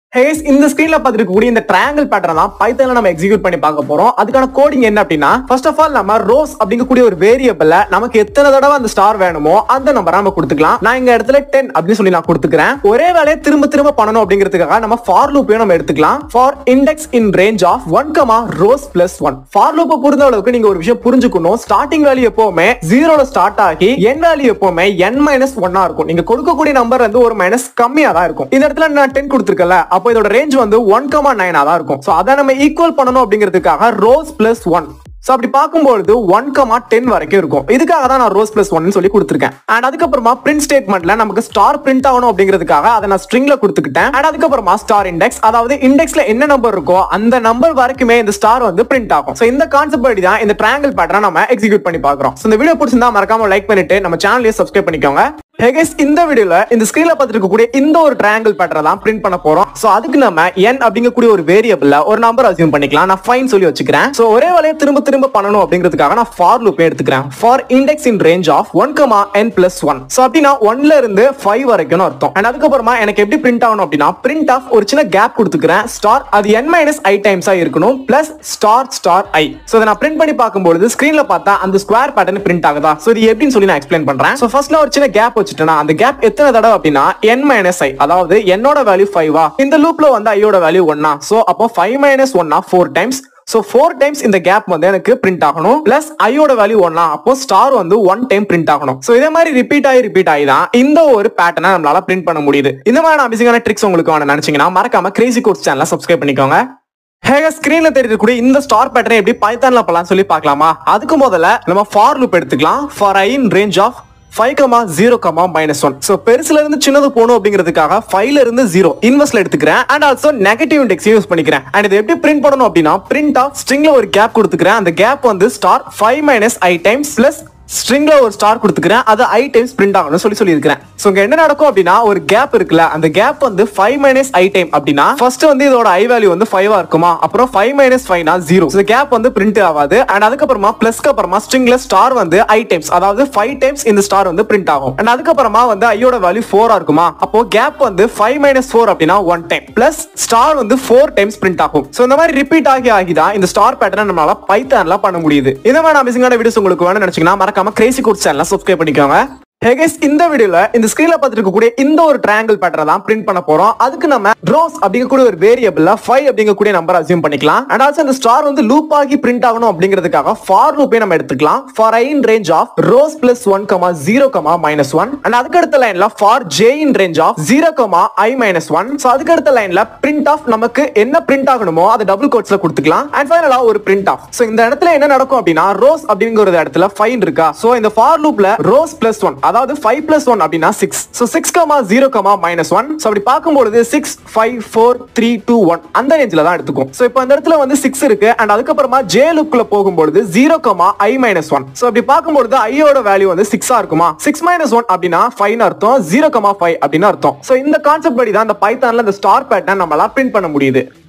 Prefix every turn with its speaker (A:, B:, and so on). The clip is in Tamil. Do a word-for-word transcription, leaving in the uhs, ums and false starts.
A: Hey, in the screen la pathirukku இந்த triangle pattern தான் பைத்தான்ல நம்ம எக்ஸிக்யூட் பண்ணி பார்க்க போறோம். அதுக்கான கோடிங் என்ன அப்படினா first of all நம்ம rows அப்படிங்கக்கூடிய ஒரு வேரியபிள்ல நமக்கு எத்தனை தடவை அந்த ஸ்டார் வேணுமோ அந்த நம்பரை நம்ம கொடுத்துக்கலாம். நான் இங்க இடத்துல ten அப்படி சொல்லி நான் கொடுத்துக்கிறேன். ஒரே வேலையை திரும்ப திரும்ப பண்ணனும் அப்படிங்கிறதுக்காக நம்ம for loop நம்ம எடுத்துக்கலாம். For index in range of one, rows plus one. For loop பொறுத்த அளவுக்கு நீங்க ஒரு விஷயம் புரிஞ்சுக்கணும். ஸ்டார்டிங் வேல்யூ எப்பவுமே zero ல ஸ்டார்ட் ஆகி end வேல்யூ எப்பவுமே n minus one ஆ இருக்கும். நீங்க கொடுக்கக்கூடிய நம்பர் வந்து ஒரு மைனஸ் கம்மியா தான் இருக்கும். இந்த இடத்துல நான் ten கொடுத்திருக்கல. அப்போ இதோட ரேஞ்ச் வந்து one, nine ஆ தான் இருக்கும். சோ அத நம்ம ஈக்குவல் பண்ணனும் அப்படிங்கிறதுக்காக rows plus one. சோ அப்படி பாக்கும்போது one, ten வரைக்கும் இருக்கும். இதுக்காக தான் நான் rows plus one னு சொல்லி கொடுத்திருக்கேன். and அதுக்கு அப்புறமா print statementல நமக்கு ஸ்டார் print ஆகணும் அப்படிங்கிறதுக்காக அத நான் stringல கொடுத்துக்கிட்டேன். and அதுக்கு அப்புறமா ஸ்டார் index, அதாவது இண்டெக்ஸ்ல என்ன நம்பர் இருக்கோ அந்த நம்பர் வரைக்குமே இந்த ஸ்டார் வந்து print ஆகும். சோ இந்த கான்செப்ட் படி தான் இந்த triangle pattern நம்ம எக்ஸிக்யூட் பண்ணி பார்க்கறோம். சோ இந்த வீடியோ பிடிச்சிருந்தா மறக்காம லைக் பண்ணிட்டு நம்ம சேனலையே சப்ஸ்கிரைப் பண்ணிக்கோங்க. Hey guys, இந்த வீடியோல இந்த ஸ்கிரீன்ல பாத்துட்டு இந்த ஒரு ட்ரையாங்கிள் பேட்டர்ன் தான் பிரிண்ட் பண்ண போறோம். சோ அதுக்கு நம்ம n அப்படிங்கக்கூடிய ஒரு வேரியபிள்ல ஒரு நம்பர் அஸ்யூம் பண்ணிக்கலாம். நான் ஃபைன் சொல்லி வச்சுக்கிறேன். சோ ஒரே வேலையை திரும்ப திரும்ப பண்ணனும் அப்படிங்கிறதுக்காக நான் for loop எடுத்துக்கிறேன். For index in range of one, n plus one. So அப்படினா one ல இருந்து five வரைக்கும் அர்த்தம். and அதுக்கு அப்புறமா எனக்கு எப்படி பிரிண்ட் ஆகணும் அப்படினா print of ஒரு சின்ன கேப் கொடுத்துக்கிறேன். ஸ்டார் அது n minus i டைம்ஸா இருக்கணும் plus star star i. So இத நான் பிரிண்ட் பண்ணி பாக்கும்போது ஸ்கிரீன்ல பார்த்தா அந்த ஸ்கொயர் பேட்டர்ன் பிரிண்ட் ஆகுதா? சோ இது எப்படின்னு சொல்லி நான் எக்ஸ்பிளைன் பண்றேன். சோ ஃபர்ஸ்ட்ல ஒரு சின்ன கேப் அந்த கேப் எத்தனை தடவை அப்படினா n minus i, அதாவது n ஓட வேல்யூ five ஆ, இந்த லூப்ல வந்து i ஓட வேல்யூ one ஆ. சோ அப்போ five minus one ஆ four times. So four times இந்த கேப் வந்து எனக்கு பிரிண்ட் ஆகணும். பிளஸ் i ஓட வேல்யூ one ஆ, அப்போ ஸ்டார் வந்து one டைம் பிரிண்ட் ஆகணும். சோ இதே மாதிரி ரிப்பீட் ஆகி ரிப்பீட் ஆகி தான் இந்த ஒரு பேட்டர்னை நம்மளால பிரிண்ட் பண்ண முடியுது. இந்த மாதிரி அமேசிங்கான ட்ரிக்ஸ் உங்களுக்கு வேணும்னு நினைச்சீங்கன்னா மறக்காம கிரேசி கோட்ஸ் சேனலை சப்ஸ்கிரைப் பண்ணிக்கோங்க. ஹேக ஸ்கிரீன்ல தெரியக்கூடிய இந்த ஸ்டார் பேட்டர்னை எப்படி பைத்தான்ல பண்ணலாம் சொல்லி பார்க்கலாமா? அதுக்கு முதல்ல நம்ம for loop எடுத்துக்கலாம். for i in range of five, zero, minus one. So பெருசுல இருந்து சின்னது போணும் அப்படிங்கிறதுக்காக five ல இருந்து zero இன்வெர்ஸ்ல எடுத்துக்கிறேன். and also negative index use பண்ணிக்கிறேன். and இது எப்படி பிரிண்ட் பண்ணனும் அப்படினா print of stringல ஒரு கேப் கொடுத்துக்கிறேன். அந்த கேப் வந்து star five minus i times plus ஸ்ட்ரிங்ல ஒரு ஸ்டார் கொடுத்துக்கிறேன். அது i டைம்ஸ் பிரிண்ட் ஆகணும் சொல்லி சொல்லி இருக்கேன். சோ இங்க என்ன நடக்கும் அப்படினா ஒரு கேப் இருக்குல, அந்த கேப் வந்து five minus i டைம் அப்படினா ஃபர்ஸ்ட் வந்து இதோட i வேல்யூ வந்து five ஆ இருக்குமா, அப்புறம் five minus five னா zero. சோ கேப் வந்து பிரிண்ட் ஆகாது. and அதுக்கு அப்புறமா பிளஸ்க்கு அப்புறமா ஸ்ட்ரிங்ல ஸ்டார் வந்து i டைம்ஸ், அதாவது five டைம்ஸ் இந்த ஸ்டார் வந்து பிரிண்ட் ஆகும். and அதுக்கு அப்புறமா வந்து i ஓட வேல்யூ four ஆ இருக்குமா, அப்போ கேப் வந்து five minus four அப்படினா one டைம் பிளஸ் ஸ்டார் வந்து four டைம்ஸ் பிரிண்ட் ஆகும். சோ இந்த மாதிரி ரிப்பீட் ஆகி ஆகி தான் இந்த ஸ்டார் பேட்டர்னை நம்மளால பைத்தான்ல பண்ண முடியுது. இந்த மாதிரி அமேசிங்கான வீடியோஸ் உங்களுக்கு வேணும்னு நினைச்சீங்கன்னா மறக்காம கிரேசி கோட்ஸ் சேனலை சப்ஸ்கிரைப் பண்ணிக்கோங்க. Hey guys, இந்த வீடியோல இந்த ஸ்கிரீன்ல பாத்துட்டு இந்த ஒரு ட்ரையாங்கிள் பேட்டர்ன் தான் பிரிண்ட் பண்ண போறோம். அதுக்கு நம்ம rows அப்படிங்கக்கூடிய ஒரு வேரியபிள்ல five அப்படிங்கக்கூடிய நம்பர் அஸ்யூம் பண்ணிக்கலாம். and also இந்த ஸ்டார் வந்து லூப் ஆகி பிரிண்ட் ஆகணும் அப்படிங்கிறதுக்காக for loop நம்ம எடுத்துக்கலாம். for i in range of rows plus one, zero, minus one. and அதுக்கு அடுத்த லைன்ல for j in range of zero, i minus one. So அதுக்கு அடுத்த லைன்ல print of நமக்கு என்ன பிரிண்ட் ஆகணுமோ அதை டபுள் கோட்ஸ்ல கொடுத்துக்கலாம். and ஃபைனலா ஒரு print of. சோ இந்த இடத்துல என்ன நடக்கும் அப்படினா rows அப்படிங்கற இடத்துல five இருக்கா. சோ இந்த for loopல rows plus one, அதாவது five plus one அப்படினா six. so six, zero, minus one. So அப்படி பாக்கும்போது six, five, four, three, two, one அந்த ரேஞ்சில தான் எடுத்துக்கும். சோ இப்போ இந்த இடத்துல வந்து six இருக்கு. and அதுக்கு அப்புறமா j லூப்ல போகும்போது zero, i minus one. So அப்படி பாக்கும்போது i ஓட வேல்யூ வந்து six ஆ இருக்குமா. six minus one அப்படினா five னு அர்த்தம், zero, five அப்படினா அர்த்தம். சோ இந்த கான்செப்ட் படி தான் இந்த பைத்தான்ல இந்த ஸ்டார் பேட்டர்ன் நம்மளால பிரிண்ட் பண்ண முடியுது.